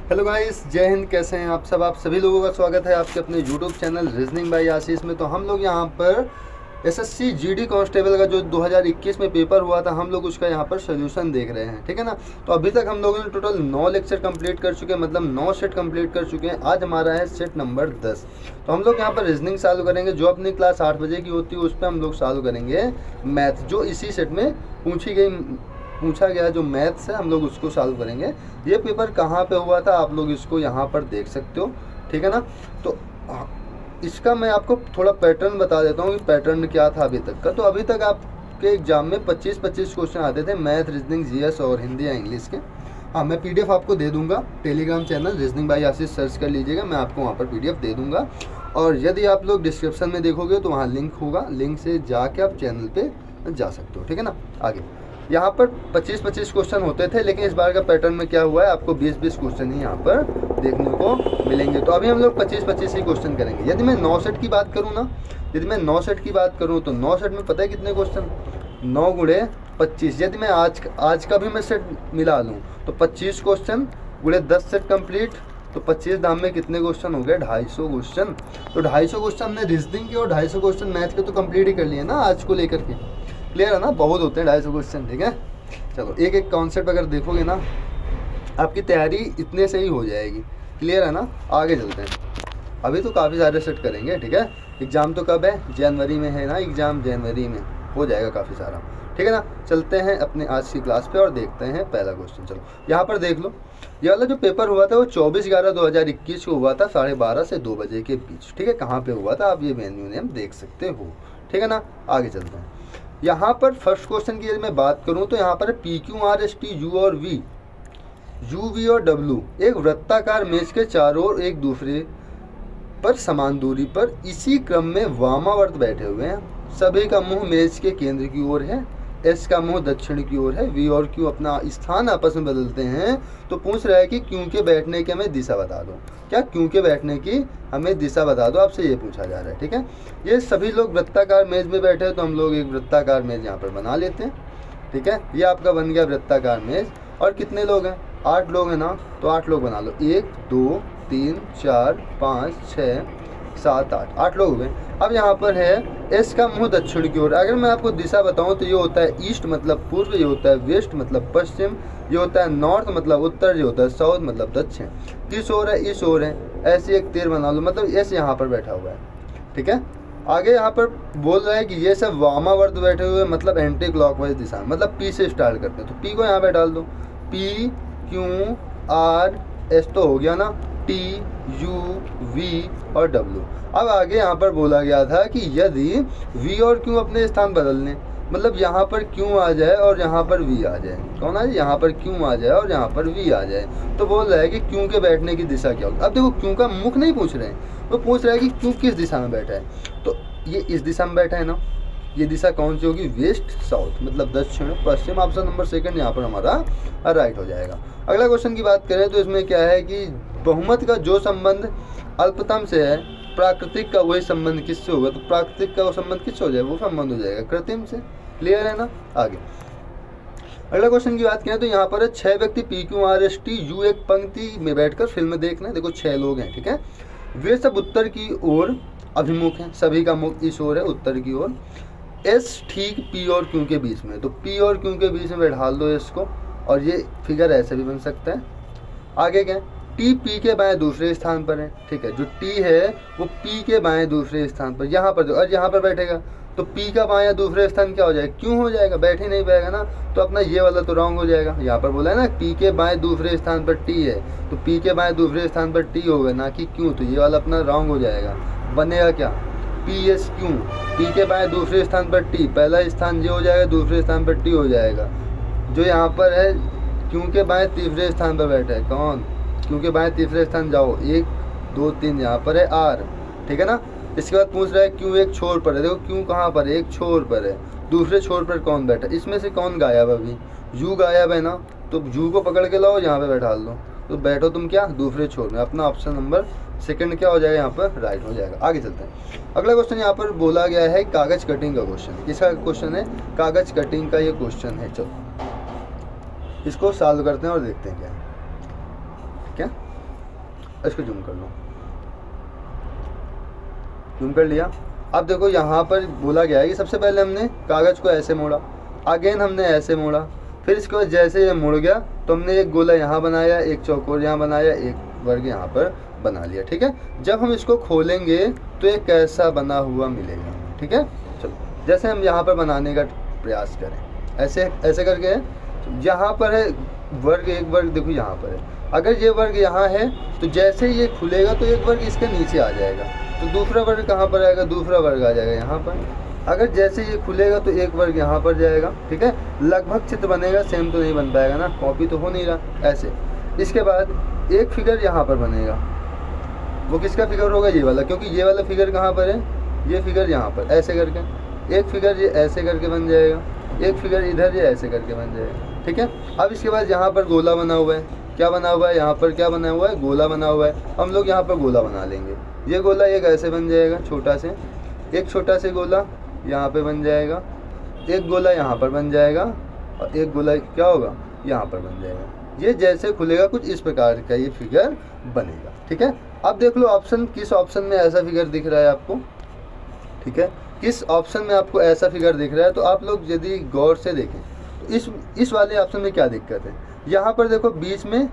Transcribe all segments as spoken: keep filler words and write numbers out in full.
Hello guys, जय हिंद। कैसे हैं आप सब? आप सभी लोगों का स्वागत है आपके अपने YouTube channel reasoning by Ashish में। तो हम लोग यहाँ पर एसएससी जीडी कांस्टेबल का जो दो हज़ार इक्कीस में पेपर हुआ था, हम लोग उसका यहाँ पर सोल्यूशन देख रहे हैं, ठीक है ना। तो अभी तक हम लोगों ने टोटल नौ लेक्चर कंप्लीट कर चुके हैं, मतलब नौ सेट कंप्लीट कर चुके हैं। आज हमारा है सेट नंबर दस। तो हम लोग यहाँ पर रीजनिंग चालू करेंगे, जो अपनी क्लास आठ बजे की होती है उस पर हम लोग चालू करेंगे मैथ, जो इसी सेट में पूछी गई पूछा गया जो मैथ्स है, हम लोग उसको सॉल्व करेंगे। ये पेपर कहाँ पे हुआ था आप लोग इसको यहाँ पर देख सकते हो, ठीक है ना। तो इसका मैं आपको थोड़ा पैटर्न बता देता हूँ कि पैटर्न क्या था अभी तक का। तो अभी तक आपके एग्जाम में पच्चीस पच्चीस क्वेश्चन आते थे, मैथ, रीजनिंग, जीएस और हिंदी या इंग्लिश के। हाँ, मैं पीडीएफ आपको दे दूंगा। Telegram channel reasoning by Ashish search कर लीजिएगा, मैं आपको वहाँ पर पीडीएफ दे दूंगा। और यदि आप लोग डिस्क्रिप्शन में देखोगे तो वहाँ लिंक होगा, लिंक से जाके आप चैनल पर जा सकते हो, ठीक है ना। आगे यहाँ पर पच्चीस पच्चीस क्वेश्चन होते थे, लेकिन इस बार का पैटर्न में क्या हुआ है, आपको बीस बीस क्वेश्चन ही यहाँ पर देखने को मिलेंगे। तो अभी हम लोग पच्चीस पच्चीस ही क्वेश्चन करेंगे। यदि मैं नौ सेट की बात करूँ ना, यदि मैं नौ सेट की बात करूँ तो नौ सेट में पता है कितने क्वेश्चन, नौ गुणे पच्चीस। यदि मैं आज आज का भी मैं सेट मिला लूँ तो पच्चीस क्वेश्चन गुणे दस सेट कंप्लीट, तो पच्चीस दाम में कितने क्वेश्चन हो गए, ढाई सौ क्वेश्चन। तो ढाई सौ क्वेश्चन हमने रीजनिंग के और ढाई सौ क्वेश्चन मैथ के तो कंप्लीट ही कर लिए ना आज को लेकर के। क्लियर है ना, बहुत होते हैं ढाई सौ क्वेश्चन, ठीक है। चलो एक एक कॉन्सेप्ट अगर देखोगे ना, आपकी तैयारी इतने से ही हो जाएगी। क्लियर है ना, आगे चलते हैं। अभी तो काफ़ी सारे सेट करेंगे, ठीक है। एग्ज़ाम तो कब है, जनवरी में है ना एग्ज़ाम, जनवरी में हो जाएगा काफ़ी सारा, ठीक है ना। चलते हैं अपने आज की क्लास पे और देखते हैं पहला क्वेश्चन। चलो यहाँ पर देख लो, ये वाला जो पेपर हुआ था वो चौबीस ग्यारह दो हज़ार इक्कीस को हुआ था, साढ़े बारह से दो बजे के बीच, ठीक है। कहाँ पे हुआ था आप ये वेन्यू नेम देख सकते हो, ठीक है ना। आगे चलते हैं। यहाँ पर फर्स्ट क्वेश्चन की यदि मैं बात करूँ तो यहाँ पर P Q R S T U और वी, यू वी और डब्ल्यू एक वृत्ताकार मेज के चारों ओर एक दूसरे पर समान दूरी पर इसी क्रम में वामावर्त बैठे हुए हैं। सभी का मुंह मेज के केंद्र की ओर है, एस का मुंह दक्षिण की ओर है। वी और क्यू अपना स्थान आपस में बदलते हैं। तो पूछ रहा है कि क्यू के बैठने की हमें दिशा बता दो। क्या क्यू के बैठने की हमें दिशा बता दो, आपसे ये पूछा जा रहा है, ठीक है। ये सभी लोग वृत्ताकार मेज में बैठे हैं, तो हम लोग एक वृत्ताकार मेज यहाँ पर बना लेते हैं, ठीक है। ये आपका बन गया वृत्ताकार मेज। और कितने लोग हैं, आठ लोग हैं ना, तो आठ लोग बना लो। एक दो तीन चार पाँच छः सात आठ, आठ लोग हुए। अब यहाँ पर है एस का मुंह दक्षिण की ओर। अगर मैं आपको दिशा बताऊँ तो ये होता है ईस्ट मतलब पूर्व, ये होता है वेस्ट मतलब पश्चिम, ये होता है नॉर्थ मतलब उत्तर, ये होता है साउथ मतलब दक्षिण। किस ओर है, इस ओर है। ऐसे एक तीर बना लो, मतलब एस यहाँ पर बैठा हुआ है, ठीक है। आगे यहाँ पर बोल रहा है कि ये सब वामावर्त बैठे हुए, मतलब एंटी क्लॉकवाइज दिशा, मतलब पी से स्टार्ट करते हैं। तो पी को यहाँ पे डाल दो, पी क्यू आर एस तो हो गया ना, टी यू वी और डब्ल्यू। अब आगे यहाँ पर बोला गया था कि यदि वी और क्यू अपने स्थान बदल लें, मतलब यहाँ पर क्यू आ जाए और यहाँ पर वी आ जाए, कौन आ जाए, यहाँ पर क्यू आ जाए और यहाँ पर वी आ जाए, तो बोल रहा है कि क्यू के बैठने की दिशा क्या होगी। अब देखो क्यू का मुख नहीं पूछ रहे हैं, वो पूछ रहा है कि क्यू किस दिशा में बैठा है। तो ये इस दिशा में बैठा है ना, ये दिशा कौन सी होगी, वेस्ट साउथ मतलब दक्षिण पश्चिम। ऑप्शन नंबर सेकंड यहाँ पर हमारा राइट हो जाएगा। अगला क्वेश्चन की बात करें तो इसमें क्या है कि बहुमत का जो संबंध अल्पतम से है, प्राकृतिक का वही संबंध किससे होगा। तो प्राकृतिक का वो संबंध किससे हो जाएगा, वो संबंध हो जाएगा कृत्रिम से। क्लियर है ना। आगे अगला क्वेश्चन की बात करें तो यहाँ पर छह व्यक्ति P Q R S T U एक पंक्ति में बैठकर फिल्म देख रहे हैं। देखो छह लोग हैं, ठीक है। वे सब उत्तर की ओर अभिमुख हैं, सभी का मुख इस ओर है, उत्तर की ओर। एस ठीक पी और क्यू के बीच में, तो पी और क्यू के बीच में बैठा दो इसको, और ये फिगर ऐसे भी बन सकता है। आगे क्या, टी पी के बाएं दूसरे स्थान पर है, ठीक है। जो टी है वो पी के बाएं दूसरे स्थान पर, यहाँ पर, और यहाँ पर बैठेगा तो पी का बाएं दूसरे स्थान क्या हो जाएगा, क्यों हो जाएगा, बैठ ही नहीं पाएगा ना। तो अपना ये वाला तो रॉन्ग हो जाएगा। यहाँ पर बोला है ना पी के बाएं दूसरे स्थान पर टी है, तो पी के बाएं दूसरे स्थान पर टी होगा ना कि क्यों, तो ये वाला अपना रॉन्ग हो जाएगा। बनेगा क्या, पी एस क्यू, पी के बाएं दूसरे स्थान पर टी, पहला स्थान ये हो जाएगा, दूसरे स्थान पर टी हो जाएगा। जो यहाँ पर है क्यों के बाएं तीसरे स्थान पर बैठा है, कौन, क्यों के बाएं तीसरे स्थान जाओ, एक दो तीन, यहाँ पर है आर, ठीक है ना। इसके बाद पूछ रहा है क्यों एक छोर पर है। देखो क्यों कहाँ पर है, एक छोर पर है, दूसरे छोर पर कौन बैठा, इसमें से कौन गायब है, अभी यू गायब है ना, तो यू को पकड़ के लाओ, यहाँ पे बैठा लो, तो बैठो तुम क्या, दूसरे छोर में। अपना ऑप्शन नंबर सेकंड क्या हो जाएगा, यहाँ पर राइट हो जाएगा। आगे चलते हैं। अगला क्वेश्चन यहाँ पर बोला गया है कागज कटिंग का क्वेश्चन। किसका क्वेश्चन है, कागज कटिंग का ये क्वेश्चन है। चलो इसको सॉल्व करते हैं और देखते हैं क्या क्या इसको जूम कर लो, जूम कर लिया। अब देखो यहाँ पर बोला गया है कि सबसे पहले हमने कागज़ को ऐसे मोड़ा, अगेन हमने ऐसे मोड़ा, फिर इसके बाद जैसे ये मुड़ गया तो हमने एक गोला यहाँ बनाया, एक चौकोर यहाँ बनाया, एक वर्ग यहाँ पर बना लिया। ठीक है, जब हम इसको खोलेंगे तो ये कैसा बना हुआ मिलेगा। ठीक है, चलो जैसे हम यहाँ पर बनाने का प्रयास करें, ऐसे ऐसे करके यहाँ पर है वर्ग, एक वर्ग देखो यहाँ पर है, अगर ये वर्ग यहाँ है तो जैसे ये खुलेगा तो एक वर्ग इसके नीचे आ जाएगा, तो दूसरा वर्ग कहाँ पर आएगा, दूसरा वर्ग आ जाएगा यहाँ पर। अगर जैसे ये खुलेगा तो एक वर्ग यहाँ पर जाएगा। ठीक है, लगभग चित्र बनेगा, सेम तो नहीं बन पाएगा ना, कॉपी तो हो नहीं रहा ऐसे। इसके बाद एक फिगर यहाँ पर बनेगा, वो किसका फिगर होगा, ये वाला, क्योंकि ये वाला फिगर कहाँ पर है, ये फिगर यहाँ पर, ऐसे करके एक फिगर ये ऐसे करके बन जाएगा, एक फिगर इधर ये ऐसे करके बन जाएगा। ठीक है, अब इसके बाद यहाँ पर गोला बना हुआ है, क्या बना हुआ है, यहाँ पर क्या बना हुआ है, गोला बना हुआ है। हम लोग यहाँ पर गोला बना लेंगे, ये गोला एक ऐसे बन जाएगा छोटा से, एक छोटा से गोला यहाँ पे बन जाएगा, एक गोला यहाँ पर बन जाएगा, और एक गोला क्या होगा, यहाँ पर बन जाएगा। ये जैसे खुलेगा कुछ इस प्रकार का ये फिगर बनेगा। ठीक है, अब देख लो ऑप्शन, किस ऑप्शन में ऐसा फिगर दिख रहा है आपको। ठीक है, किस ऑप्शन में आपको ऐसा फिगर दिख रहा है, तो आप लोग यदि गौर से देखें तो इस इस वाले ऑप्शन में क्या दिक्कत है। यहाँ पर देखो बीच में,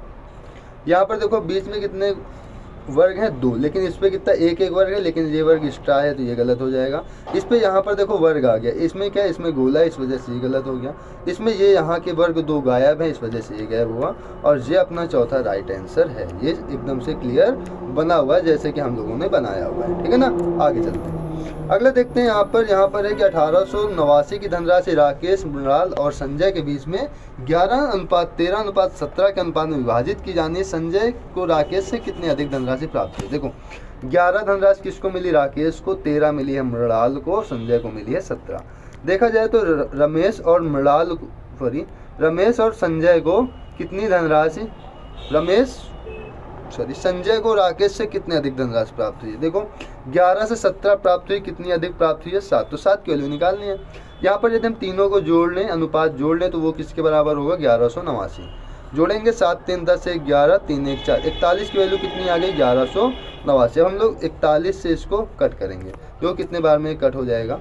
यहाँ पर देखो बीच में कितने वर्ग हैं, दो, लेकिन इस पर कितना, एक एक वर्ग है, लेकिन ये वर्ग एक्स्ट्रा है तो ये गलत हो जाएगा। इस पे यहाँ पर देखो वर्ग आ गया, इसमें क्या है, इसमें गोला है, इस वजह से ये गलत हो गया। इसमें ये यहाँ के वर्ग दो गायब हैं, इस वजह से ये गायब हुआ, और ये अपना चौथा राइट आंसर है। ये एकदम से क्लियर बना हुआ है जैसे कि हम लोगों ने बनाया हुआ है। ठीक है ना, आगे चलते हैं, अगला देखते हैं। यहाँ पर यहाँ पर है कि अठारह सौ नवासी की धनराशि राकेश, मृणाल और संजय के बीच में ग्यारह अनुपात तेरह अनुपात सत्रह के अनुपात में विभाजित की जानी है। संजय को राकेश से कितनी अधिक धनराशि प्राप्त हुई। देखो ग्यारह धनराशि किसको मिली, राकेश को, तेरह मिली है मृणाल को, संजय को मिली है सत्रह। देखा जाए तो रमेश और मृणाल सॉरी रमेश और संजय को कितनी धनराशि, रमेश सॉरी संजय को राकेश से कितनी अधिक धनराशि प्राप्त हुई है। देखो ग्यारह से सत्रह प्राप्त हुई, कितनी अधिक प्राप्त हुई है, सात, तो सात की वैल्यू निकालनी है। यहाँ पर यदि हम तीनों को जोड़ लें, अनुपात जोड़ लें, तो वो किसके बराबर होगा, ग्यारह सौ नवासी। जोड़ेंगे सात तीन दस, एक ग्यारह, तीन एक चार, इकतालीस की वैल्यू कितनी आ गई, ग्यारह सौ नवासी। अब हम लोग इकतालीस से इसको कट करेंगे, जो कितने बार में कट हो जाएगा,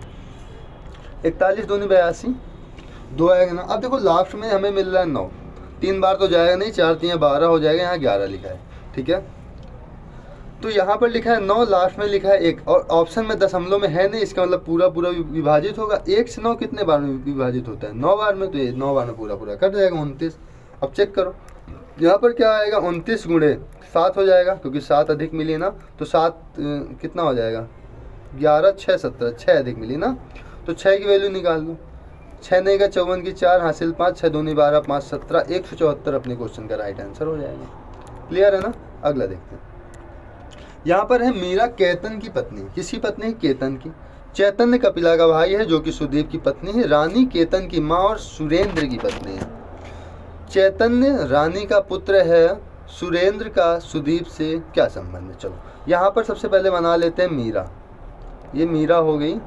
इकतालीस दूनी बयासी, दो आएगा ना। अब देखो लास्ट में हमें मिल रहा है नौ, तीन बार तो जाएगा नहीं, चार तीन बारह हो जाएगा, यहाँ ग्यारह लिखा है। ठीक है, तो यहाँ पर लिखा है नौ, लास्ट में लिखा है एक, और ऑप्शन में दशमलव में है नहीं, इसका मतलब पूरा पूरा विभाजित होगा। एक से नौ कितने बार में विभाजित होता है, नौ बार में, तो ये नौ बार में पूरा पूरा कट जाएगा, उनतीस। अब चेक करो यहाँ पर क्या आएगा, उनतीस गुणे सात हो जाएगा, क्योंकि सात अधिक मिली ना, तो सात कितना हो जाएगा, ग्यारह, छः सत्रह, छः अधिक मिली ना, तो छः की वैल्यू निकाल लो, छः नहीं का चौवन की चार, हासिल पाँच, छः दूनी बारह, पाँच सत्रह, एक सौ चौहत्तर अपने क्वेश्चन का राइट आंसर हो जाएगा। क्लियर है ना, अगला देखते हैं। यहाँ पर है मीरा केतन की पत्नी, किसकी पत्नी, केतन की। चैतन्य कपिला का भाई है जो कि सुदीप की पत्नी है। रानी केतन की माँ और सुरेंद्र की पत्नी है। चैतन्य रानी का पुत्र है, सुरेंद्र का सुदीप से क्या संबंध है। चलो यहाँ पर सबसे पहले बना लेते हैं मीरा, ये मीरा हो गई,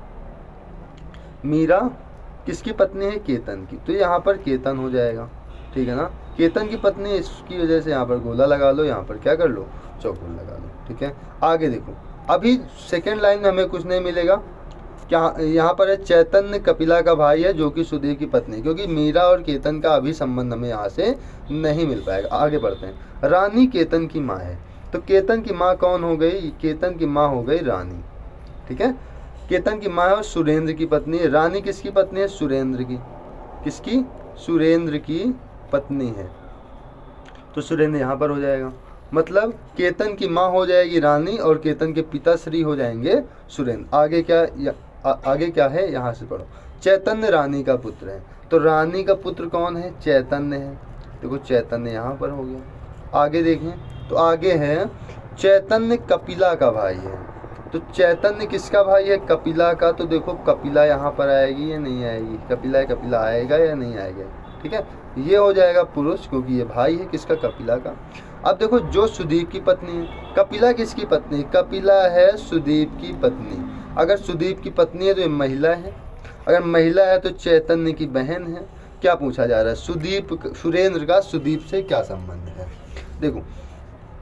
मीरा किसकी पत्नी है, केतन की, तो यहाँ पर केतन हो जाएगा। ठीक है ना, केतन की पत्नी, इसकी वजह से यहाँ पर गोला लगा लो, यहाँ पर क्या कर लो, चौकोर लगा लो। ठीक है, आगे देखो, अभी सेकेंड लाइन में हमें कुछ नहीं मिलेगा, क्या यहाँ पर है चैतन्य कपिला का भाई है जो कि सुधीर की पत्नी, क्योंकि मीरा और केतन का अभी संबंध हमें यहाँ से नहीं मिल पाएगा। आगे बढ़ते हैं। रानी केतन की माँ है, तो केतन की माँ कौन हो गई, केतन की माँ हो गई रानी। ठीक है, केतन की माँ है और सुरेंद्र की पत्नी है। रानी किसकी पत्नी है, सुरेंद्र की, किसकी, सुरेंद्र की पत्नी है, तो सुरेंद्र यहाँ पर हो जाएगा। मतलब केतन की माँ हो जाएगी रानी और केतन के पिता श्री हो जाएंगे सुरेंद्र। आगे क्या आ, आगे क्या है, यहाँ से पढ़ो। चैतन्य रानी का पुत्र है, तो रानी का पुत्र कौन है, चैतन्य है। देखो चैतन्य यहाँ पर हो गया। आगे देखें तो आगे है चैतन्य कपिला का भाई है, तो चैतन्य किसका भाई है, कपिला का। तो देखो कपिला यहाँ पर आएगी या नहीं आएगी, कपिला कपिला आएगा या नहीं आएगा। ठीक है, ये हो जाएगा पुरुष, क्योंकि ये भाई है किसका, कपिला का। अब देखो जो सुदीप की पत्नी है, कपिला किसकी पत्नी, कपिला है सुदीप की पत्नी। अगर सुदीप की पत्नी है तो ये महिला है, अगर महिला है तो चैतन्य की बहन है। क्या पूछा जा रहा है, सुदीप, सुरेंद्र का सुदीप से क्या संबंध है। देखो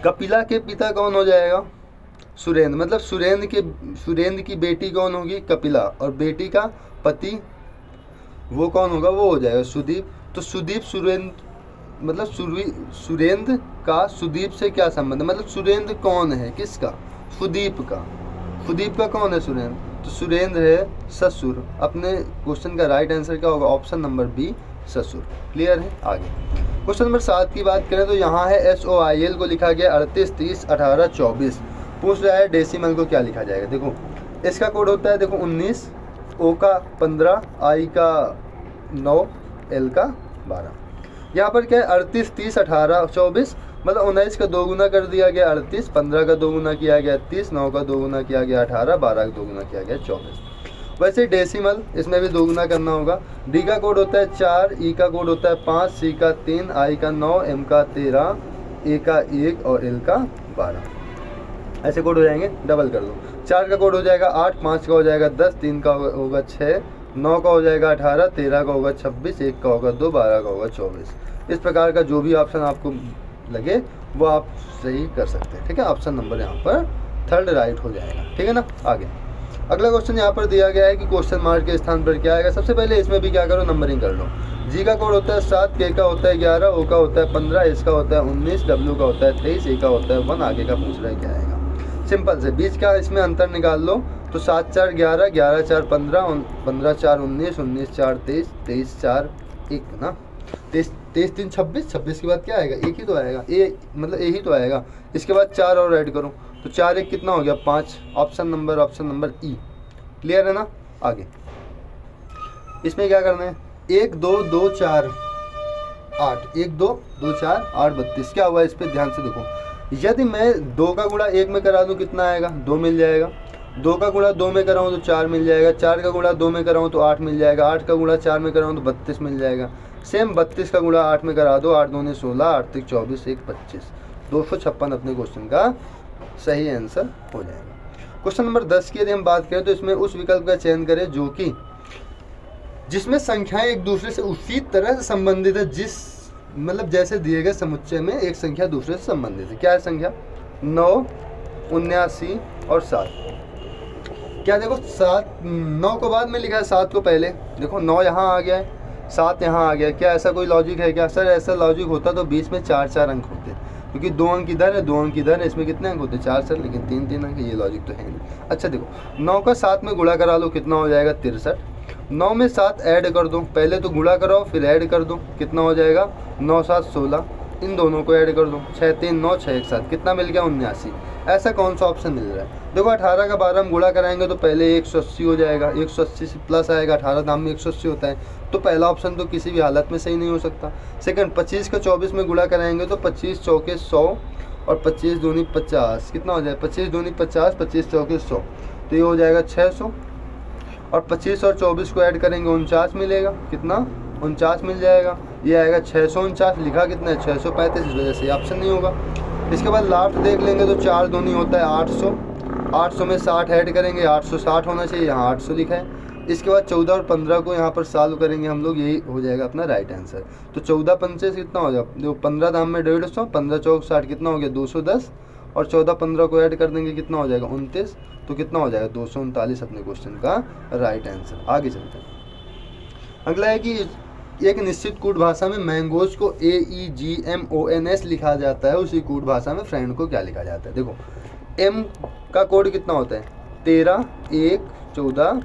कपिला के पिता कौन हो जाएगा? सुरेंद्र। मतलब सुरेंद्र के सुरेंद्र की बेटी कौन होगी? कपिला। और बेटी का पति वो कौन होगा? वो हो जाएगा सुदीप। तो सुदीप सुरेंद्र मतलब सुरेंद्र का सुदीप से क्या संबंध है? मतलब सुरेंद्र कौन है? किसका? सुदीप का। सुदीप का कौन है? सुरेंद्र। तो सुरेंद्र है ससुर। अपने क्वेश्चन का राइट आंसर क्या होगा? ऑप्शन नंबर बी, ससुर। क्लियर है? आगे क्वेश्चन नंबर सात की बात करें तो यहाँ है एस ओ आई एल को लिखा गया अड़तीस, तीस, अठारह, चौबीस। पूछ रहा है डेसिमल को क्या लिखा जाएगा। देखो इसका कोड होता है, देखो उन्नीस, ओ का पंद्रह, आई का नौ, एल का बारह। यहाँ पर क्या है? अड़तीस, तीस, अठारह, चौबीस। मतलब उन्नीस का दो गुना कर दिया गया अड़तीस, पंद्रह का दो गुना किया गया तीस, नौ का दो गुना किया गया अठारह, बारह का दो गुना किया गया चौबीस। वैसे डेसिमल इसमें भी दो गुना करना होगा। डी का कोड होता है चार, ई का कोड होता है पाँच, सी का तीन, आई का नौ, एम का तेरह, ए का एक और एल का बारह। ऐसे कोड हो जाएंगे, डबल कर दो। चार का कोड हो जाएगा आठ, पाँच का हो जाएगा दस, तीन का होगा छः, नौ का हो जाएगा अठारह, तेरह का होगा छब्बीस, एक का होगा दो, बारह का होगा चौबीस। इस प्रकार का जो भी ऑप्शन आपको लगे वो आप सही कर सकते हैं। ठीक है, ऑप्शन नंबर यहाँ पर थर्ड राइट हो जाएगा। ठीक है ना। आगे अगला क्वेश्चन यहाँ पर दिया गया है कि क्वेश्चन मार्क के स्थान पर क्या आएगा। सबसे पहले इसमें भी क्या करो, नंबरिंग कर लो। जी का कोड होता है सात, के का होता है ग्यारह, ओ का होता है पंद्रह, एस का होता है उन्नीस, डब्ल्यू का होता है तेईस, ए का होता है वन। आगे का पूछ रहा है क्या आएगा। सिंपल से बीच का इसमें अंतर निकाल लो। तो सात चार ग्यारह, ग्यारह चार पंद्रह, पंद्रह चार उन्नीस, उन्नीस चार तेईस, तेईस चार एक ना, तेईस तेईस तीन छब्बीस, छब्बीस के बाद क्या आएगा? एक ही तो आएगा, ए मतलब ए ही तो आएगा। इसके बाद चार और ऐड करो तो चार एक कितना हो गया? पाँच। Option number option number E. Clear है ना। आगे इसमें क्या करना है? एक दो दो चार आठ, एक दो दो चार आठ बत्तीस। क्या हुआ इस पर ध्यान से देखो। यदि मैं दो का गुणा एक में करा दूं कितना आएगा? दो मिल जाएगा। दो का गुणा दो में कराऊँ तो चार मिल जाएगा। चार का गुणा दो में कराऊँ तो आठ मिल जाएगा। आठ का गुणा चार में कराऊँ तो बत्तीस मिल जाएगा। सेम बत्तीस का गुणा आठ में करा दो, आठ दूनी सोलह, आठ तीन चौबीस, एक पच्चीस। दो सौ छप्पन अपने क्वेश्चन का सही आंसर हो जाएगा। क्वेश्चन नंबर दस की यदि हम बात करें तो इसमें उस विकल्प का चयन करें जो कि जिसमें संख्याएं एक दूसरे से उसी तरह से संबंधित है जिस मतलब जैसे दिए गए समुच्चय में एक संख्या दूसरे से संबंधित है। क्या है संख्या? नौ, उन्यासी और सात। क्या देखो सात, नौ को बाद में लिखा है, सात को पहले। देखो नौ यहाँ आ गया है, सात यहाँ आ गया। क्या ऐसा कोई लॉजिक है क्या? सर ऐसा लॉजिक होता तो बीच में चार चार अंक होते, क्योंकि दो अंक इधर है, दो अंक इधर है। इसमें कितने अंक होते? चार सर, लेकिन तीन तीन अंक। ये लॉजिक तो है नहीं। अच्छा देखो नौ का सात में गुणा करा लो, कितना हो जाएगा? तिरसठ। नौ में सात ऐड कर दो, पहले तो गुणा कराओ फिर ऐड कर दो, कितना हो जाएगा? नौ सात सोलह। इन दोनों को ऐड कर दो, छः तीन नौ, छः एक सात, कितना मिल गया? उन्यासी। ऐसा कौन सा ऑप्शन मिल रहा है? देखो अठारह का बारह हम गुणा कराएंगे तो पहले एक सौ अस्सी हो जाएगा, एक सौ अस्सी से प्लस आएगा, अठारह दाम में एक सौ अस्सी होता है, तो पहला ऑप्शन तो किसी भी हालत में सही नहीं हो सकता। सेकंड, पच्चीस का चौबीस में गुणा कराएंगे तो पच्चीस चौके सौ और पच्चीस दूनी पचास, कितना हो जाएगा? पच्चीस दूनी पचास, पच्चीस चौके सौ, तो ये हो जाएगा छः सौ। और पच्चीस और चौबीस को ऐड करेंगे उनचास मिलेगा, कितना? उनचास मिल जाएगा। ये आएगा छः सौ उनचास। लिखा कितना है? छः सौ पैंतीस। इस वजह से ऑप्शन नहीं होगा। इसके बाद लास्ट देख लेंगे तो चार दूनी होता है आठ सौ, आठ सौ में साठ ऐड करेंगे, आठ सौ साठ होना चाहिए, यहाँ आठ सौ लिखा है। इसके बाद चौदह और पंद्रह को यहाँ पर सॉल्व करेंगे हम लोग, यही हो जाएगा अपना राइट आंसर। तो चौदह पंचे कितना हो जाएगा? जो पंद्रह दाम में डेढ़ सौ, पंद्रह चौक साठ, कितना हो गया? दो सौ दस। और चौदह पंद्रह को ऐड कर देंगे, कितना हो जाएगा? उनतीस। तो कितना हो जाएगा? दो सौ उनतालीस अपने क्वेश्चन का राइट आंसर। आगे चलते हैं। अगला है कि एक निश्चित कूट भाषा में मैंगोज को A E G M O N S लिखा जाता है, उसी कूट भाषा में फ्रेंड को क्या लिखा जाता है? देखो एम का कोड कितना होता है? तेरह, एक, चौदह,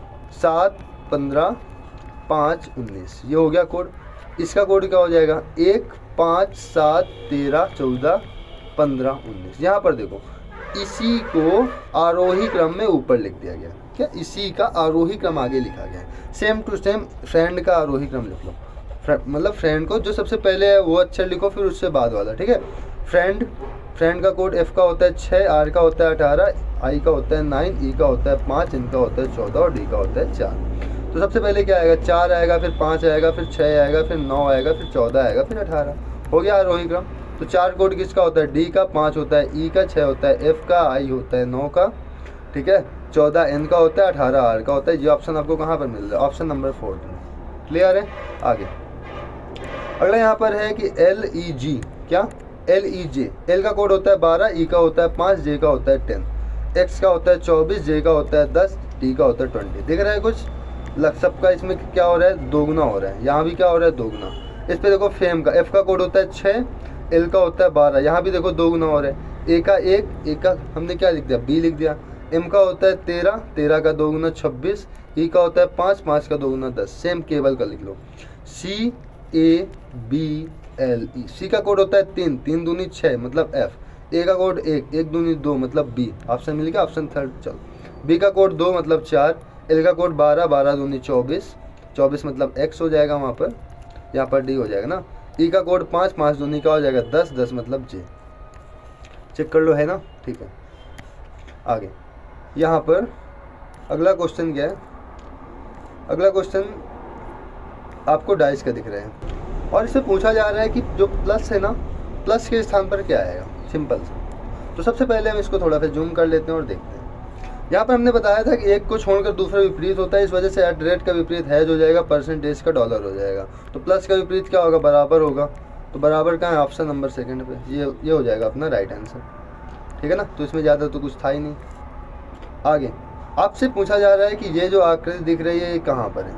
सात, पंद्रह, पाँच, उन्नीस। ये हो गया कोड। इसका कोड क्या हो जाएगा? एक, पाँच, सात, तेरह, चौदह, पंद्रह, उन्नीस। यहाँ पर देखो इसी को आरोही क्रम में ऊपर लिख दिया गया। क्या? इसी का आरोही क्रम आगे लिखा गया है। सेम टू सेम फ्रेंड का आरोही क्रम लिख लो। मतलब फ्रेंड को जो सबसे पहले है वो अक्षर लिखो, फिर उससे बाद वाला। ठीक है। फ्रेंड फ्रेंड का कोड एफ का होता है छः, आर का होता है अठारह, आई का होता है नाइन, ई का होता है पाँच, एन का होता है चौदह और डी का होता है चार। तो सबसे पहले क्या आएगा? चार आएगा, फिर पाँच आएगा, फिर छः आएगा, फिर नौ आएगा, फिर चौदह आएगा, फिर अठारह। हो गया आरोही क्रम। तो चार कोड किसका होता है? डी का, पाँच होता है ई का, छः होता है एफ का, आई होता है नौ का, ठीक है, चौदह एन का होता है, अठारह आर का होता है। ये ऑप्शन आपको कहाँ पर मिल रहा है? ऑप्शन नंबर फोर्थ में। क्लियर है? आगे अगला यहाँ पर है कि एल ई जी, क्या? एल ई जे, एल का कोड होता है बारह, ई का होता है पाँच, जे का होता है टेन, एक्स का होता है चौबीस, जे का होता है दस, टी का होता है ट्वेंटी। दिख रहा है कुछ लग सबका इसमें क्या हो रहा है, दोगुना हो रहा है। यहाँ भी क्या हो रहा है, दोगुना। इस पे देखो फेम का, एफ का कोड होता है छः, एल का होता है बारह, यहाँ भी देखो दोगुना हो रहा है। ए का एक, ए का हमने क्या लिख दिया, बी लिख दिया। एम का होता है तेरह, तेरह का दोगुना छब्बीस, ई का होता है पाँच, पाँच का दोगुना दस। सेम केबल का लिख लो, सी ए बी एल ई। सी का कोड होता है तीन, तीन दूनी छः मतलब एफ। ए का कोड एक, एक दूनी दो मतलब बी। ऑप्शन मिल गया, ऑप्शन थर्ड। चलो, बी का कोड दो मतलब चार, एल का कोड बारह, बारह दूनी चौबीस, चौबीस मतलब एक्स हो जाएगा वहाँ पर, यहाँ पर डी हो जाएगा ना। ई का कोड पाँच, पाँच दूनी का हो जाएगा दस, दस मतलब जे। चेक कर लो, है ना, ठीक है। आगे यहाँ पर अगला क्वेश्चन क्या है, अगला क्वेश्चन आपको डाइस का दिख रहे हैं और इससे पूछा जा रहा है कि जो प्लस है ना, प्लस के स्थान पर क्या आएगा, सिंपल सा। तो सबसे पहले हम इसको थोड़ा सा जूम कर लेते हैं और देखते हैं। यहाँ पर हमने बताया था कि एक को छोड़कर दूसरा विपरीत होता है, इस वजह से एट रेट का विपरीत हैज हो जाएगा, परसेंटेज का डॉलर हो जाएगा। तो प्लस का विपरीत क्या होगा, बराबर होगा। तो बराबर का है ऑप्शन नंबर सेकंड पे, ये ये हो जाएगा अपना राइट आंसर, ठीक है ना। तो इसमें ज़्यादा तो कुछ था ही नहीं। आगे आपसे पूछा जा रहा है कि ये जो आकृति दिख रही है ये कहाँ पर है,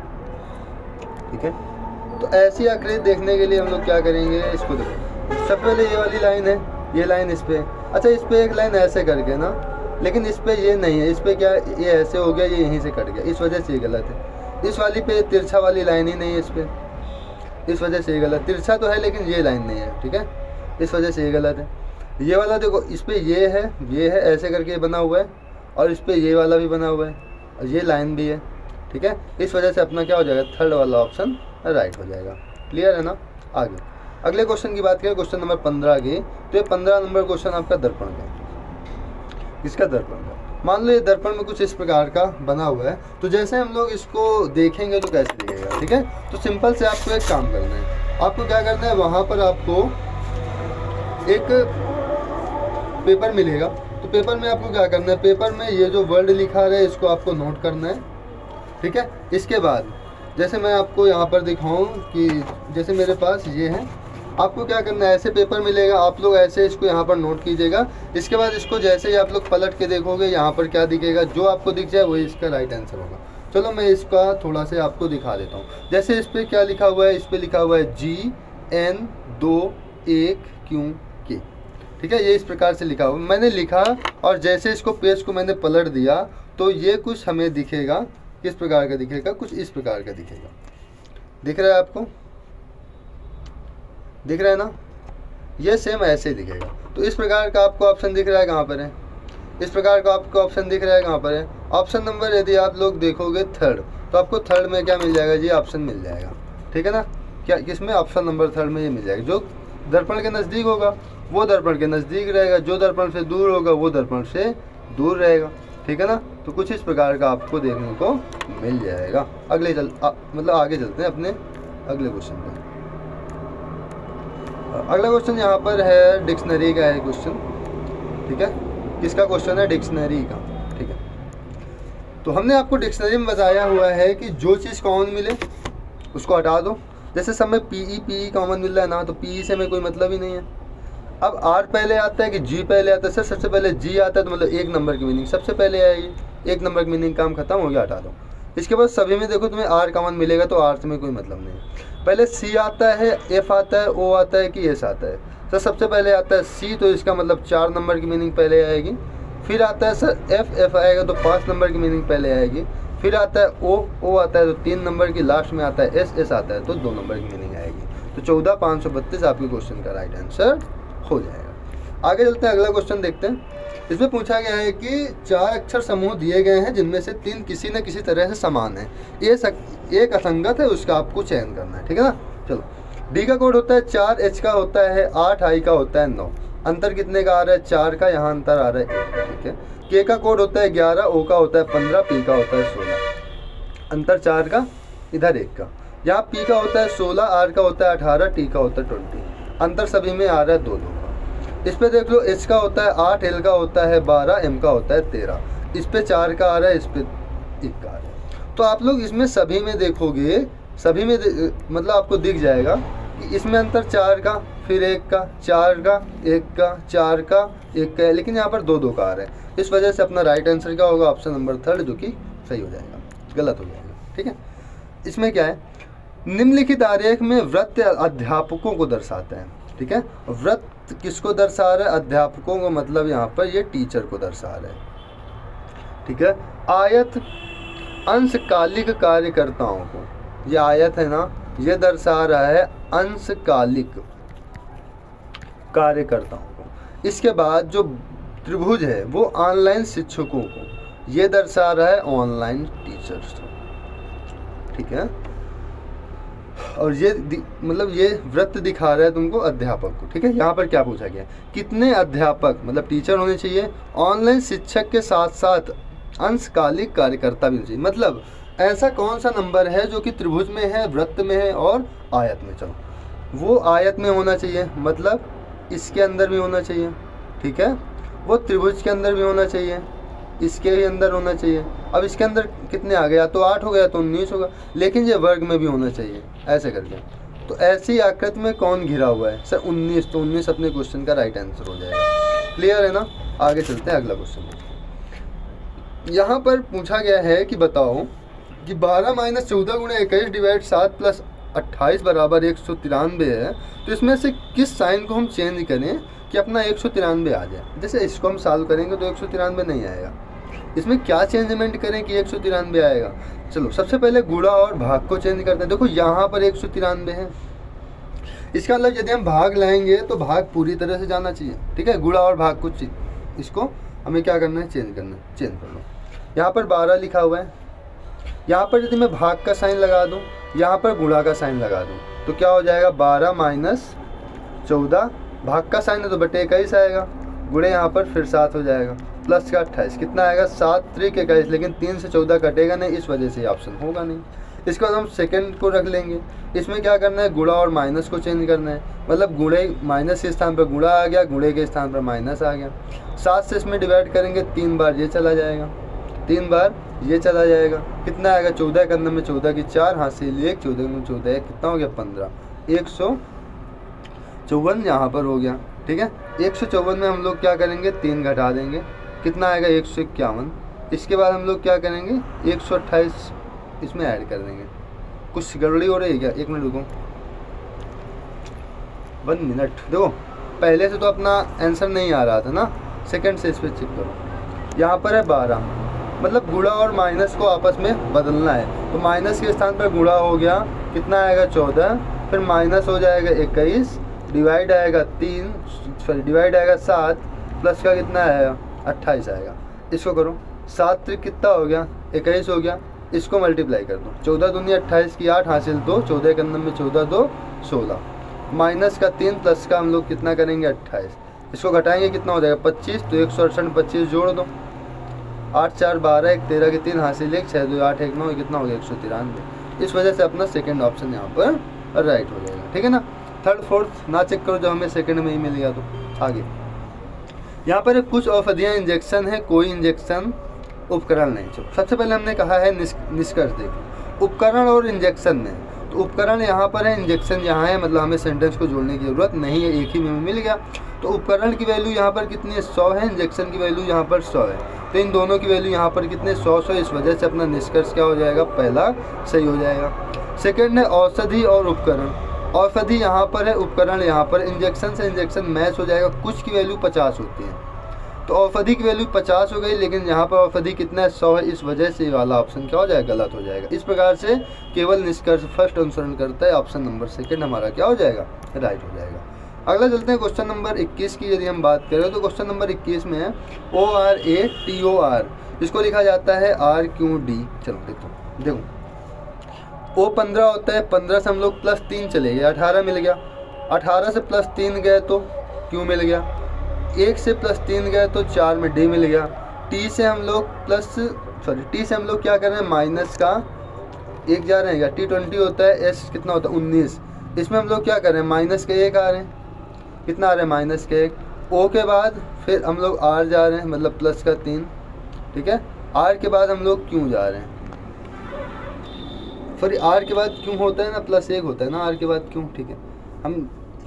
ठीक है। तो ऐसी आकृति देखने के लिए हम लोग क्या करेंगे, इसको देखो। सबसे पहले ये वाली लाइन है, ये लाइन इस पर, अच्छा इस पर एक लाइन ऐसे करके ना, लेकिन इस पे ये नहीं है, इस पे क्या ये ऐसे हो गया, ये यहीं से कट गया, इस वजह से ये गलत है। इस वाली पे तिरछा वाली लाइन ही नहीं है इस पे, इस वजह से ये गलत। तिरछा तो है लेकिन ये लाइन नहीं है, ठीक है, इस वजह से ये गलत है। ये वाला देखो, इस पे ये है, ये है ऐसे करके बना हुआ है, और इस पे ये वाला भी बना हुआ है, और ये लाइन भी है, ठीक है। इस वजह से अपना क्या हो जाएगा, थर्ड वाला ऑप्शन राइट हो जाएगा। क्लियर है ना। आगे अगले क्वेश्चन की बात करें, क्वेश्चन नंबर पंद्रह की। तो ये पंद्रह नंबर क्वेश्चन आपका दर्पण का, किसका, दर्पण का। मान लो ये दर्पण में कुछ इस प्रकार का बना हुआ है, तो जैसे हम लोग इसको देखेंगे तो कैसे दिखेगा, ठीक है। तो सिंपल से आपको एक काम करना है, आपको क्या करना है, वहाँ पर आपको एक पेपर मिलेगा, तो पेपर में आपको क्या करना है, पेपर में ये जो वर्ड लिखा है इसको आपको नोट करना है, ठीक है। इसके बाद जैसे मैं आपको यहाँ पर दिखाऊँ कि जैसे मेरे पास ये है, आपको क्या करना है, ऐसे पेपर मिलेगा, आप लोग ऐसे इसको यहाँ पर नोट कीजिएगा। इसके बाद इसको जैसे ही आप लोग पलट के देखोगे, यहाँ पर क्या दिखेगा, जो आपको दिख जाए वही इसका राइट आंसर होगा। चलो मैं इसका थोड़ा से आपको दिखा देता हूँ। जैसे इस पर क्या लिखा हुआ है, इस पर लिखा हुआ है जी एन दो एक क्यू के, ठीक है। ये इस प्रकार से लिखा हुआ, मैंने लिखा और जैसे इसको पेज को मैंने पलट दिया तो ये कुछ हमें दिखेगा, किस प्रकार का दिखेगा, कुछ इस प्रकार का दिखेगा। दिख रहा है आपको, दिख रहा है ना, ये सेम ऐसे ही दिखेगा। तो इस प्रकार का आपको ऑप्शन दिख रहा है, कहाँ पर है, इस प्रकार का आपको ऑप्शन दिख रहा है, कहाँ पर है, ऑप्शन नंबर यदि आप लोग देखोगे थर्ड, तो आपको थर्ड में क्या मिल जाएगा जी, ऑप्शन मिल जाएगा, ठीक है ना। क्या किसमें, ऑप्शन नंबर थर्ड में ये मिल जाएगा। जो दर्पण के नज़दीक होगा वो दर्पण के नज़दीक रहेगा, जो दर्पण से दूर होगा वो दर्पण से दूर रहेगा, ठीक है ना। तो कुछ इस प्रकार का आपको देखने को मिल जाएगा। अगले चल आ, मतलब आगे चलते हैं अपने अगले क्वेश्चन पर। अगला क्वेश्चन यहाँ पर है डिक्शनरी का है क्वेश्चन, ठीक है। किसका क्वेश्चन है, डिक्शनरी का, ठीक है। तो हमने आपको डिक्शनरी में बताया हुआ है कि जो चीज़ कॉमन मिले उसको हटा दो। जैसे सब में P E P E common मिल रहा है ना, तो पी ई से हमें कोई मतलब ही नहीं है। अब आर पहले आता है कि जी पहले आता है, सर सबसे पहले जी आता है तो मतलब एक नंबर की मीनिंग सबसे पहले आएगी, एक नंबर की मीनिंग काम खत्म हो गया, हटा दो। इसके बाद सभी में देखो तुम्हें आर कॉमन मिलेगा, तो आर से में कोई मतलब नहीं। पहले सी आता है, एफ आता है, ओ आता है कि एस आता है, सर सबसे पहले आता है सी, तो इसका मतलब चार नंबर की मीनिंग पहले आएगी। फिर आता है सर एफ, एफ आएगा तो पाँच नंबर की मीनिंग पहले आएगी। फिर आता है ओ, ओ आता है तो तीन नंबर की, लास्ट में आता है एस, एस आता है तो दो नंबर की मीनिंग आएगी। तो चौदह पाँच सौ बत्तीस आपके क्वेश्चन का राइट आंसर हो जाएगा। आगे चलते हैं, अगला क्वेश्चन देखते हैं। इसमें पूछा गया है कि चार अक्षर समूह दिए गए हैं जिनमें से तीन किसी न किसी तरह से समान है, ये सक, एक असंगत है, उसका आपको चयन करना है, ठीक है ना। चलो, डी का कोड होता है चार, एच का होता है आठ, आई का होता है नौ। अंतर कितने का आ रहा है, चार का, यहाँ अंतर आ रहा है एक, ठीक है। के का कोड होता है ग्यारह, ओ का होता है पंद्रह, पी का होता है सोलह। अंतर चार का, इधर एक का। यहाँ पी का होता है सोलह, आर का होता है अठारह, टी का होता है ट्वेंटी। अंतर सभी में आ रहा है दो दो का। इस पे देख लो, एच का होता है आठ, एल का होता है बारह, एम का होता है तेरह। इस पे चार का आ रहा है, इस पे एक का आ रहा है। तो आप लोग इसमें सभी में देखोगे, सभी में मतलब आपको दिख जाएगा कि इसमें अंतर चार का, फिर एक का, चार का, एक का, चार का, एक का है, लेकिन यहाँ पर दो दो का आ रहा है। इस वजह से अपना राइट आंसर क्या होगा, ऑप्शन नंबर थर्ड, जो कि सही हो जाएगा, गलत हो जाएगा। ठीक है, इसमें क्या है, निम्नलिखित आरेख में वृत्त अध्यापकों को दर्शाते हैं। ठीक है, वृत्त किसको दर्शा रहा है, अध्यापकों को, मतलब यहाँ पर ये टीचर को दर्शा रहे हैं। ठीक है, आयत अंशकालिक कार्यकर्ताओं को, ये आयत है ना, ये दर्शा रहा है अंशकालिक कार्यकर्ताओं को। इसके बाद जो त्रिभुज है वो ऑनलाइन शिक्षकों को, ये दर्शा रहा है ऑनलाइन टीचर्स। ठीक है, और ये मतलब ये वृत्त दिखा रहा है तुमको अध्यापक को। ठीक है, यहाँ पर क्या पूछा गया, कितने अध्यापक मतलब टीचर होने चाहिए, ऑनलाइन शिक्षक के साथ साथ अंशकालिक कार्यकर्ता भी होने चाहिए। मतलब ऐसा कौन सा नंबर है जो कि त्रिभुज में है, वृत्त में है और आयत में, चलो वो आयत में होना चाहिए, मतलब इसके अंदर भी होना चाहिए। ठीक है, वो त्रिभुज के अंदर भी होना चाहिए, इसके भी अंदर होना चाहिए। अब इसके अंदर कितने आ गया, तो आठ हो गया तो उन्नीस होगा, लेकिन ये वर्ग में भी होना चाहिए, ऐसे करके। तो ऐसी आकृति में कौन घिरा हुआ है, सर उन्नीस, तो उन्नीस अपने क्वेश्चन का राइट आंसर हो जाएगा। क्लियर है ना, आगे चलते हैं अगला क्वेश्चन। यहाँ पर पूछा गया है कि बताओ कि बारह माइनस चौदह गुणे इक्कीस डिवाइड सात प्लस अट्ठाईस बराबर एक सौ तिरानवे है, तो इसमें से किस साइन को हम चेंज करें कि अपना एक सौ तिरानवे आ जाए। जैसे इसको हम सॉल्व करेंगे तो एक सौ तिरानवे नहीं आएगा, इसमें क्या चेंजमेंट करें कि एक सौ तिरानवे आएगा। चलो सबसे पहले गुणा और भाग को चेंज करते हैं। देखो यहाँ पर एक सौ तिरानवे है, इसका मतलब यदि हम भाग लाएंगे तो भाग पूरी तरह से जाना चाहिए। ठीक है, गुणा और भाग को इसको हमें क्या करना है, चेंज करना है, चेंज कर लो। यहाँ पर बारह लिखा हुआ है, यहाँ पर यदि मैं भाग का साइन लगा दूँ, यहाँ पर गुणा का साइन लगा दूँ, तो क्या हो जाएगा, बारह माइनस चौदह, भाग का साइन है तो बटे इक्कीस आएगा, गुणे यहाँ पर फिर सात हो जाएगा, प्लस का अट्ठाईस, कितना आएगा, सात त्रिक इक्कीस, लेकिन तीन से चौदह कटेगा नहीं, इस वजह से ऑप्शन होगा नहीं। इसके बाद हम सेकंड को रख लेंगे, इसमें क्या करना है, गुणा और माइनस को चेंज करना है, मतलब गुणे माइनस के स्थान पर गुणा आ गया, गुणे के स्थान पर माइनस आ गया। सात से इसमें डिवाइड करेंगे, तीन बार ये चला जाएगा, तीन बार ये चला जाएगा, कितना आएगा, चौदह के अंदर में चौदह की चार, हासिल एक, चौदह में चौदह एक, कितना हो गया, पंद्रह, एक सौ चौवन यहाँ पर हो गया। ठीक है, एक सौ चौवन में हम लोग क्या करेंगे, तीन घटा देंगे, कितना आएगा, एक सौ इक्यावन। इसके बाद हम लोग क्या करेंगे, एक सौ अट्ठाईस इसमें ऐड कर देंगे। कुछ गड़बड़ी हो रही है क्या, एक मिनट रुको, वन मिनट। देखो पहले से तो अपना आंसर नहीं आ रहा था ना, सेकंड से इस पर चेक करो। यहाँ पर है बारह, मतलब गुणा और माइनस को आपस में बदलना है, तो माइनस के स्थान पर गुणा हो गया, कितना आएगा, चौदह, फिर माइनस हो जाएगा इक्कीस, डिवाइड आएगा तीन, सॉरी डिवाइड आएगा सात, प्लस का कितना आएगा, अट्ठाईस आएगा। इसको करो, सात त्रिक कितना हो गया, इक्कीस हो गया, इसको मल्टीप्लाई कर दो, चौदह दूनी अट्ठाईस की आठ, हासिल दो, चौदह के अंदर में चौदह दो सोलह, माइनस का तीन, प्लस का हम लोग कितना करेंगे, अट्ठाईस, इसको घटाएंगे कितना हो जाएगा, पच्चीस, तो एक सौ अड़सठ पच्चीस जोड़ दो, आठ चार बारह, एक तेरह के तीन, हासिल एक, छः दो आठ, एक नौ, कितना हो गया, एक सौ तिरानवे। इस वजह से अपना सेकंड ऑप्शन यहाँ पर राइट हो जाएगा। ठीक है ना, थर्ड फोर्थ ना चेक करो, जब हमें सेकंड में ही मिल गया। तो आगे यहाँ पर कुछ औषधियाँ इंजेक्शन है, कोई इंजेक्शन उपकरण नहीं। चलो सबसे पहले हमने कहा है निष्कर्ष देखो, उपकरण और इंजेक्शन में, तो उपकरण यहाँ पर है, इंजेक्शन यहाँ है, मतलब हमें सेंटेंस को जोड़ने की जरूरत नहीं है, एक ही में मिल गया। तो उपकरण की वैल्यू यहाँ पर कितनी है, सौ है, इंजेक्शन की वैल्यू यहाँ पर सौ है, तो इन दोनों की वैल्यू यहाँ पर कितने, सौ सौ, इस वजह से अपना निष्कर्ष क्या हो जाएगा, पहला सही हो जाएगा। सेकंड है औषधि और उपकरण, औषधि यहाँ पर है, उपकरण यहाँ पर, इंजेक्शन से इंजेक्शन मैच हो जाएगा, कुछ की वैल्यू पचास होती है, तो औषधि की वैल्यू पचास हो गई, लेकिन यहाँ पर औषधि कितना है, सौ है, इस वजह से वाला ऑप्शन क्या हो जाएगा, गलत हो जाएगा। इस प्रकार से केवल निष्कर्ष फर्स्ट अनुसरण करता है, ऑप्शन नंबर सेकंड हमारा क्या हो जाएगा, राइट हो जाएगा। अगला चलते हैं क्वेश्चन नंबर इक्कीस की। यदि हम बात करें तो क्वेश्चन नंबर इक्कीस में है O R A T O R, इसको लिखा जाता है आर क्यू डी। चलो देखो देखो ओ पंद्रह होता है, पंद्रह से हम लोग प्लस तीन चले गए, अठारह मिल गया, अठारह से प्लस तीन गए तो क्यू मिल गया, एक से प्लस तीन गए तो चार में डी मिल गया, टी से हम लोग प्लस सॉरी टी से हम लोग क्या कर रहे हैं, माइनस का एक जा रहे हैं, टी ट्वेंटी होता है, एस कितना होता है उन्नीस, इसमें हम लोग क्या कर रहे हैं, माइनस के एक आ रहे हैं, कितना आ रहा है, माइनस के एक। ओ के बाद फिर हम लोग आर जा रहे हैं, मतलब प्लस का तीन, ठीक है। आर के बाद हम लोग क्यों जा रहे हैं, सॉरी आर के बाद क्यों होता है ना, प्लस एक होता है ना आर के बाद क्यों, ठीक है। हम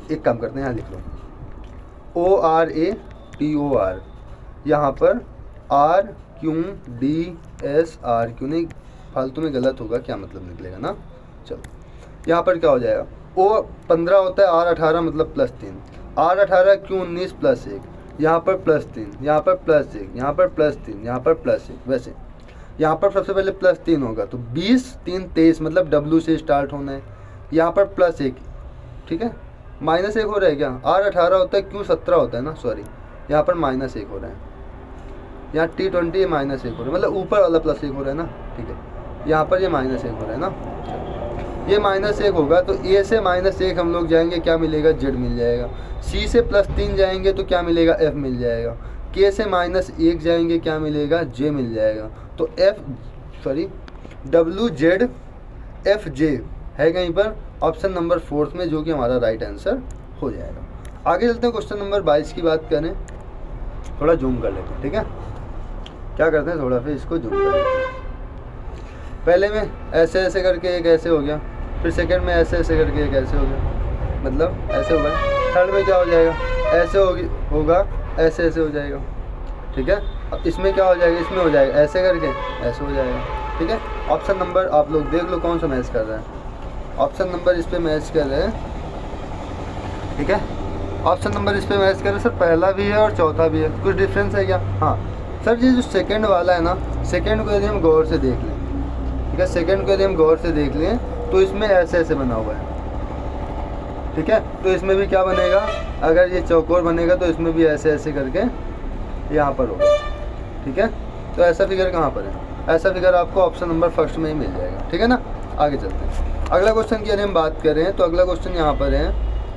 एक काम करते हैं, यहाँ लिख लो O R A T O R, यहाँ पर R Q D S R Q, नहीं फालतू में गलत होगा, क्या मतलब निकलेगा ना। चलो यहाँ पर क्या हो जाएगा, ओ पंद्रह होता है, आर अठारह मतलब प्लस तीन, आर अठारह क्यू उन्नीस प्लस एक, यहाँ पर प्लस तीन, यहाँ पर प्लस एक, यहाँ पर प्लस तीन, यहाँ पर प्लस एक। वैसे यहाँ पर सबसे पहले प्लस तीन होगा तो बीस तीन तेईस मतलब डब्ल्यू से स्टार्ट होना है, यहाँ पर प्लस एक, ठीक है, माइनस एक हो रहा है क्या, आर अठारह होता है क्यू सत्रह होता है ना, सॉरी यहाँ पर माइनस एक हो रहा है, यहाँ टी ट्वेंटी माइनस एक हो रहा है, मतलब ऊपर वाला प्लस एक हो रहा है ना, ठीक है, यहाँ पर ये माइनस एक हो रहा है ना, ये माइनस एक होगा तो ए से माइनस एक हम लोग जाएंगे, क्या मिलेगा, जेड मिल जाएगा। सी से प्लस तीन जाएंगे तो क्या मिलेगा, एफ मिल जाएगा। के से माइनस एक जाएंगे, क्या मिलेगा, जे मिल जाएगा। तो F sorry W Z F J है कहीं पर ऑप्शन नंबर फोर्थ में, जो कि हमारा राइट आंसर हो जाएगा। आगे चलते हैं, क्वेश्चन नंबर बाईस की बात करें, थोड़ा जूम कर लेते हैं, ठीक है, क्या करते हैं थोड़ा फिर इसको जूम कर लेते हैं। पहले में ऐसे ऐसे करके एक ऐसे हो गया, फिर सेकंड में ऐसे ऐसे करके एक ऐसे हो गया, मतलब ऐसे हुआ है। थर्ड में क्या हो जाएगा, ऐसे होगी होगा, ऐसे ऐसे हो जाएगा, ठीक है। अब इसमें क्या हो जाएगा, इसमें हो जाएगा ऐसे करके ऐसे हो जाएगा, ठीक है। ऑप्शन नंबर आप लोग देख लो कौन सा मैच कर रहा है, ऑप्शन नंबर इस पर मैच कर रहे हैं, ठीक है, ऑप्शन नंबर इस पर मैच कर रहे हैं। सर पहला भी है और चौथा भी है, कुछ डिफरेंस है क्या? हाँ सर, ये जो सेकंड वाला है ना, सेकंड को यदि हम गौर से देख लें, ठीक है, सेकंड को यदि हम गौर से देख लें तो इसमें ऐसे ऐसे बना हुआ है, ठीक है, तो इसमें भी क्या बनेगा, अगर ये चौकोर बनेगा तो इसमें भी ऐसे ऐसे करके यहाँ पर होगा, ठीक है। तो ऐसा फिगर कहाँ पर है, ऐसा फिगर आपको ऑप्शन नंबर फर्स्ट में ही मिल जाएगा, ठीक है ना। आगे चलते हैं, अगला क्वेश्चन की यदि हम बात करें तो अगला क्वेश्चन यहाँ पर है,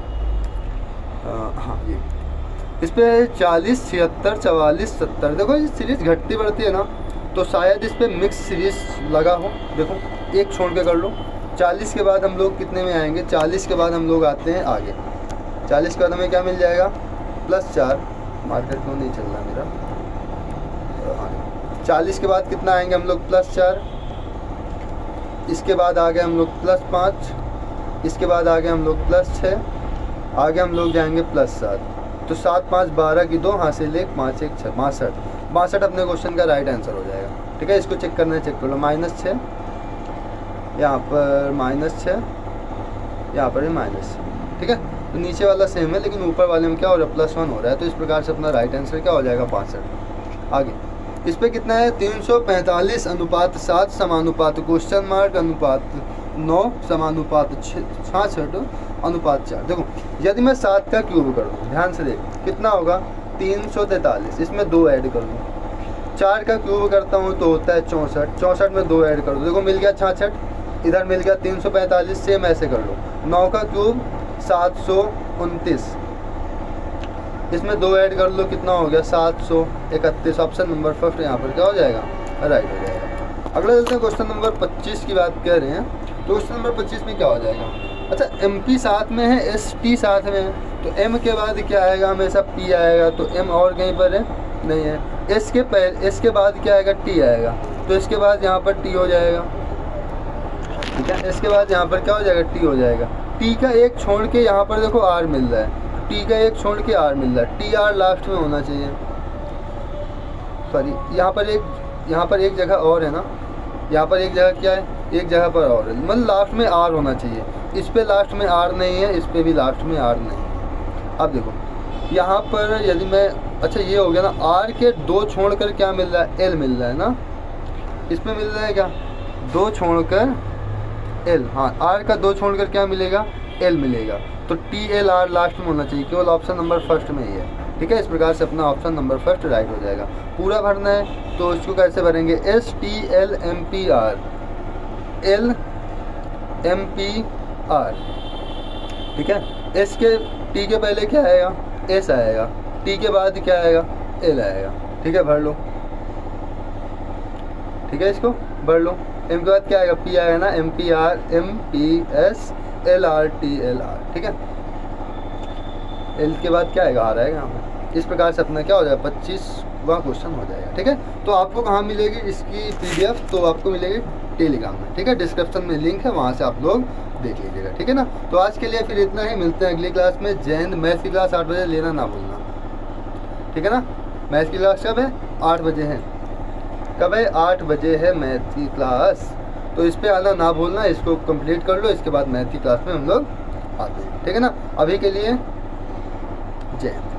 हाँ ये इस पर चालीस छिहत्तर चवालीस सत्तर, देखो ये सीरीज घटती बढ़ती है ना, तो शायद इस पर मिक्स सीरीज लगा हो। देखो एक छोड़ के कर लो, चालीस के बाद हम लोग कितने में आएंगे, चालीस के बाद हम लोग आते हैं आगे, चालीस के बाद हमें क्या मिल जाएगा, प्लस चार, मार्केट क्यों नहीं चल रहा मेरा, चालीस के बाद कितना आएंगे हम लोग, प्लस चार, इसके बाद आ गए हम लोग प्लस पाँच, इसके बाद आ गए हम लोग प्लस छः, आगे हम लोग जाएंगे प्लस सात, तो सात पाँच बारह की दो, हासिल एक, पाँच एक छः, बासठ, बासठ अपने क्वेश्चन का राइट आंसर हो जाएगा, ठीक है। इसको चेक करना है, चेक कर लो, माइनस छः, यहाँ पर माइनस छः, यहाँ पर माइनस छः, ठीक है। तो नीचे वाला सेम है लेकिन ऊपर वाले में क्या हो रहा है, प्लस वन हो रहा है, तो इस प्रकार से अपना राइट आंसर क्या हो जाएगा, बासठ। आगे इस पर कितना है, तीन सौ पैंतालीस अनुपात सात समानुपात क्वेश्चन मार्क अनुपात नौ समानुपात छाछठ अनुपात चार। देखो यदि मैं सात का क्यूब कर दूँ, ध्यान से देख कितना होगा, तीन सौ तैंतालीस, इसमें दो ऐड कर दूँ, चार का क्यूब करता हूँ तो होता है चौंसठ, चौंसठ में दो ऐड कर दो, देखो मिल गया छाछठ, इधर मिल गया तीन सौ पैंतालीस, सेम ऐसे कर लो, नौ का क्यूब सात सौ उनतीस, इसमें दो ऐड कर लो, कितना हो गया, सात सौ इकतीस। ऑप्शन नंबर फर्स्ट यहाँ पर क्या हो जाएगा, राइट हो जाएगा। अगला चलते हैं, क्वेश्चन नंबर पच्चीस की बात कर रहे हैं, तो क्वेश्चन नंबर पच्चीस में क्या हो जाएगा, अच्छा एम पी साथ में है, एस टी साथ में है, तो एम के बाद क्या आएगा, हमेशा पी आएगा, तो एम और कहीं पर है नहीं है, एस के पहले एस के बाद क्या आएगा, टी आएगा, तो इसके बाद यहाँ पर टी हो जाएगा, ठीक है, इसके बाद यहाँ पर क्या हो जाएगा, टी हो जाएगा। टी का एक छोड़ के यहाँ पर देखो आर मिल रहा है, टी का एक छोड़ के आर मिल रहा है, टी आर लास्ट में होना चाहिए, सॉरी यहाँ पर एक यहाँ पर एक जगह और है ना, यहाँ पर एक जगह क्या है, एक जगह पर और है, मतलब लास्ट में आर होना चाहिए, इस पे लास्ट में आर नहीं है, इस पे भी लास्ट में आर नहीं है। अब देखो यहाँ पर यदि मैं, अच्छा ये हो गया ना, आर के दो छोड़कर क्या मिल रहा है, एल मिल रहा है ना, इसमें मिल रहा है क्या, दो छोड़कर एल, हाँ आर का दो छोड़कर क्या मिलेगा, एल मिलेगा, तो टी एल आर लास्ट में होना चाहिए, केवल ऑप्शन नंबर फर्स्ट में ही है, ठीक है। इस प्रकार से अपना ऑप्शन नंबर फर्स्ट राइट हो जाएगा। पूरा भरना है तो इसको कैसे भरेंगे, S T L M P R, L M P R, ठीक है। एस के टी के पहले क्या आएगा, एस आएगा, टी के बाद क्या आएगा, एल आएगा, ठीक है, भर लो, ठीक है, इसको भर लो। एम के बाद क्या आएगा, पी आएगा ना, M P R, M P S L R T L R, ठीक है। एल के बाद क्या आएगा, आर आएगा यहाँ पर। इस प्रकार से अपना क्या हो जाएगा, पच्चीसवां क्वेश्चन हो जाएगा, ठीक है। तो आपको कहाँ मिलेगी इसकी पीडीएफ, तो आपको मिलेगी टेलीग्राम में, ठीक है। डिस्क्रिप्शन में लिंक है, वहाँ से आप लोग देख लीजिएगा, ठीक है ना। तो आज के लिए फिर इतना ही, मिलते हैं अगली क्लास में। जय हिंद। मैथ्स की क्लास आठ बजे लेना ना भूलना, ठीक है ना। मैथ्स की क्लास कब है? आठ बजे है। कब है? आठ बजे है मैथ की क्लास। तो इस पर आना ना भूलना, इसको कंप्लीट कर लो, इसके बाद मैथ की क्लास में हम लोग आते हैं, ठीक है ना। अभी के लिए जय हिंद।